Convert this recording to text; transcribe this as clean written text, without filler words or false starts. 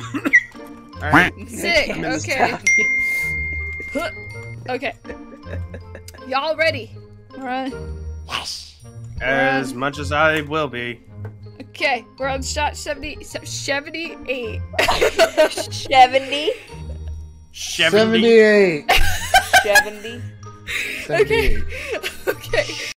Alright. Sick. Okay. Okay. Y'all ready? Alright. Yes. As much as I will be. Okay, we're on shot 78. 70? 70. 78. 70. Okay. Okay.